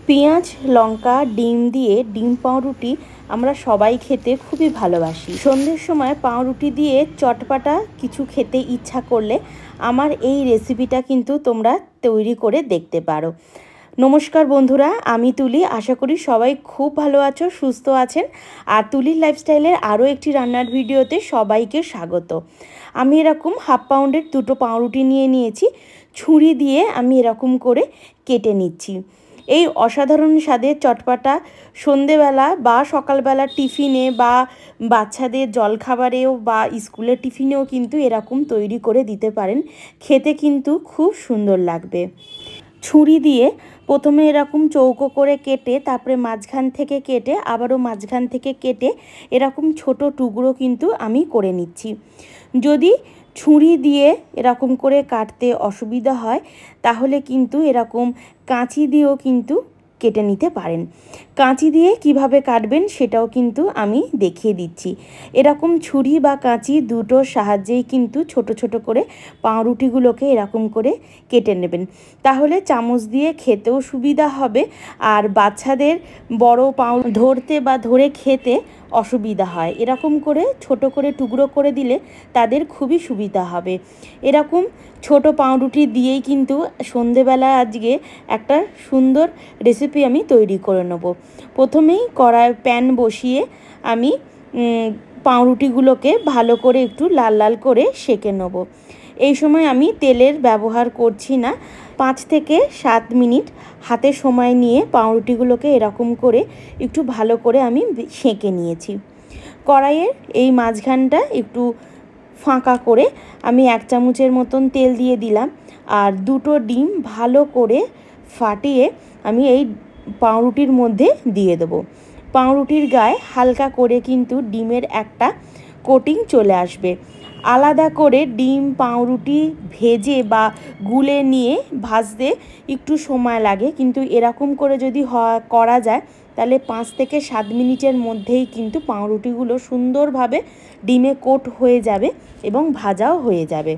পেঁয়াজ লঙ্কা ডিম দিয়ে ডিম পাউরুটি আমরা সবাই খেতে খুবই ভালোবাসি। সন্ধ্যের সময় পাউরুটি দিয়ে চটপাটা কিছু খেতে ইচ্ছা করলে আমার এই রেসিপিটা কিন্তু তোমরা তৈরি করে দেখতে পারো। নমস্কার বন্ধুরা, আমি তুলি। আশা করি সবাই খুব ভালো আছো, সুস্থ আছেন। আর তুলির লাইফস্টাইলের আরও একটি রান্নার ভিডিওতে সবাইকে স্বাগত। আমি এরকম হাফ পাউন্ডের দুটো পাউরুটি নিয়ে নিয়েছি। ছুরি দিয়ে আমি এরকম করে কেটে নিচ্ছি। এই অসাধারণ স্বাদের চটপাটা সন্ধেবেলা বা সকালবেলা টিফিনে বা বাচ্চাদের জলখাবারেও বা স্কুলের টিফিনেও কিন্তু এরকম তৈরি করে দিতে পারেন। খেতে কিন্তু খুব সুন্দর লাগবে। ছুরি দিয়ে প্রথমে এরকম চৌকো করে কেটে তারপরে মাঝখান থেকে কেটে আবারও মাঝখান থেকে কেটে এরকম ছোট টুকরো কিন্তু আমি করে নিচ্ছি। যদি ছুরি দিয়ে এরকম করে কাটতে অসুবিধা হয় তাহলে কিন্তু এরকম কাঁচি দিয়েও কিন্তু কেটে নিতে পারেন। কাঁচি দিয়ে কিভাবে কাটবেন সেটাও কিন্তু আমি দেখিয়ে দিচ্ছি। এরকম ছুরি বা কাঁচি দুটোর সাহায্যেই কিন্তু ছোট ছোট করে পাউরুটিগুলোকে এরকম করে কেটে নেবেন। তাহলে চামচ দিয়ে খেতেও সুবিধা হবে আর বাচ্চাদের বড় ধরতে বা ধরে খেতে অসুবিধা হয়। এরকম করে ছোট করে টুকরো করে দিলে তাদের খুবই সুবিধা হবে। এরকম ছোট পাউরুটি দিয়েই কিন্তু সন্ধেবেলা আজকে একটা সুন্দর রেসিপি আমি তৈরি করে নেব। প্রথমেই প্যান বসিয়ে আমি পাউরুটিগুলোকে ভালো করে একটু লাল লাল করে সেঁকে নেব। এই সময় আমি তেলের ব্যবহার করছি না। 5 থেকে 7 মিনিট হাতে সময় নিয়ে পাউরুটিগুলোকে এরকম করে একটু ভালো করে আমি সেঁকে নিয়েছি। কড়াইয়ের এই মাঝখানটা একটু ফাঁকা করে আমি 1 চামচের মতন তেল দিয়ে দিলাম আর দুটো ডিম ভালো করে ফাটিয়ে আমি এই পাউরুটির মধ্যে দিয়ে দেবো। পাউরুটির গায়ে হালকা করে কিন্তু ডিমের একটা কোটিং চলে আসবে। আলাদা করে ডিম পাউরুটি ভেজে বা গুলে নিয়ে ভাজতে একটু সময় লাগে, কিন্তু এরকম করে যদি করা যায় তাহলে 5 থেকে 7 মিনিটের মধ্যেই কিন্তু পাউরুটিগুলো সুন্দরভাবে ডিমে কোট হয়ে যাবে এবং ভাজাও হয়ে যাবে।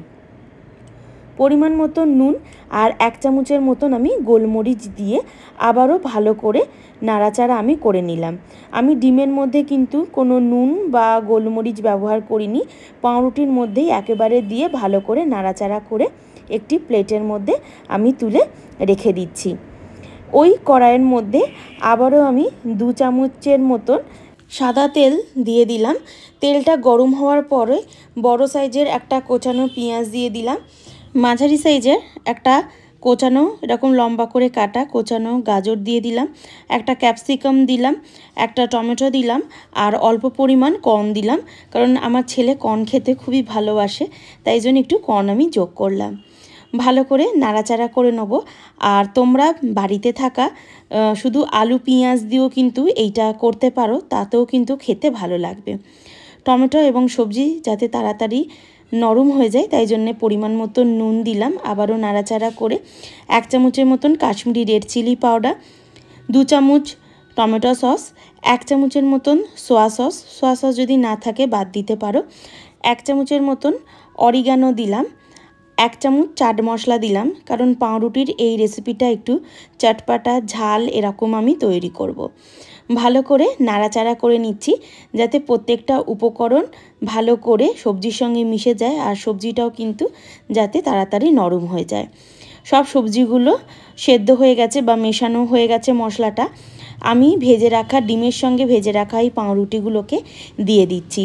পরিমাণ মতো নুন আর 1 চামচের মতন আমি গোলমরিচ দিয়ে আবারও ভালো করে নাড়াচাড়া আমি করে নিলাম। আমি ডিমের মধ্যে কিন্তু কোনো নুন বা গোলমরিচ ব্যবহার করিনি। পাউরুটির মধ্যেই একেবারে দিয়ে ভালো করে নাড়াচাড়া করে একটি প্লেটের মধ্যে আমি তুলে রেখে দিচ্ছি। ওই কড়াইয়ের মধ্যে আবারও আমি 2 চামচের মতন সাদা তেল দিয়ে দিলাম। তেলটা গরম হওয়ার পরে বড় সাইজের একটা কোচানো পেঁয়াজ দিয়ে দিলাম। মাঝারি সাইজের একটা কোচানো এরকম লম্বা করে কাটা কোচানো গাজর দিয়ে দিলাম। একটা ক্যাপসিকাম দিলাম, একটা টমেটো দিলাম আর অল্প পরিমাণ কর্ন দিলাম, কারণ আমার ছেলে কর্ন খেতে খুবই ভালোবাসে, তাই জন্য একটু কর্ন আমি যোগ করলাম। ভালো করে নাড়াচাড়া করে নেব। আর তোমরা বাড়িতে থাকা শুধু আলু পেঁয়াজ দিয়েও কিন্তু এইটা করতে পারো, তাতেও কিন্তু খেতে ভালো লাগবে। টমেটো এবং সবজি যাতে তাড়াতাড়ি নরম হয়ে যায় তাই জন্যে পরিমাণ মতো নুন দিলাম। আবারও নাড়াচাড়া করে 1 চামচের মতন কাশ্মীরি রেড চিলি পাউডার, 2 চামচ টমেটো সস, 1 চামচের মতন সোয়া সস যদি না থাকে বাদ দিতে পারো, 1 চামচের মতন অরিগানো দিলাম, 1 চামচ চাট মশলা দিলাম, কারণ পাউরুটির এই রেসিপিটা একটু চটপাটা ঝাল এরকম আমি তৈরি করব। ভালো করে নাড়াচাড়া করে নিচ্ছি যাতে প্রত্যেকটা উপকরণ ভালো করে সবজির সঙ্গে মিশে যায় আর সবজিটাও কিন্তু যাতে তাড়াতাড়ি নরম হয়ে যায়। সব সবজিগুলো সেদ্ধ হয়ে গেছে বা মেশানো হয়ে গেছে মশলাটা। আমি ভেজে রাখা ডিমের সঙ্গে ভেজে রাখা এই পাউরুটিগুলোকে দিয়ে দিচ্ছি।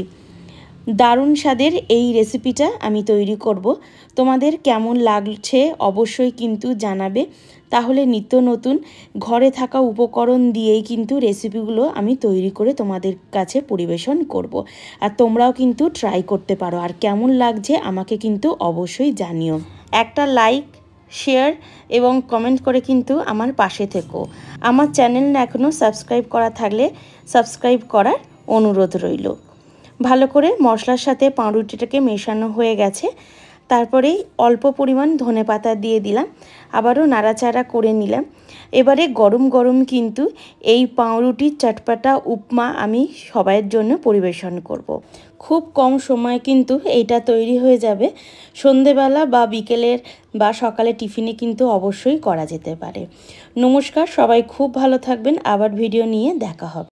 দারুণ স্বাদের এই রেসিপিটা আমি তৈরি করব। তোমাদের কেমন লাগছে অবশ্যই কিন্তু জানাবে। তাহলে নিত্য নতুন ঘরে থাকা উপকরণ দিয়েই কিন্তু রেসিপিগুলো আমি তৈরি করে তোমাদের কাছে পরিবেশন করব। আর তোমরাও কিন্তু ট্রাই করতে পারো। আর কেমন লাগছে আমাকে কিন্তু অবশ্যই জানিও। একটা লাইক, শেয়ার এবং কমেন্ট করে কিন্তু আমার পাশে থেকো। আমার চ্যানেল এখনও সাবস্ক্রাইব করা থাকলে সাবস্ক্রাইব করার অনুরোধ রইল। ভালো করে মশলার সাথে পাউরুটিটাকে মেশানো হয়ে গেছে। তারপরেই অল্প পরিমাণ ধনেপাতা দিয়ে দিলাম, আবারও নাড়াচাড়া করে নিলাম। এবারে গরম গরম কিন্তু এই পাউরুটির চটপাটা উপমা আমি সবাইয়ের জন্য পরিবেশন করব। খুব কম সময় কিন্তু এইটা তৈরি হয়ে যাবে। সন্ধেবেলা বা বিকেলের বা সকালে টিফিনে কিন্তু অবশ্যই করা যেতে পারে। নমস্কার, সবাই খুব ভালো থাকবেন। আবার ভিডিও নিয়ে দেখা হবে।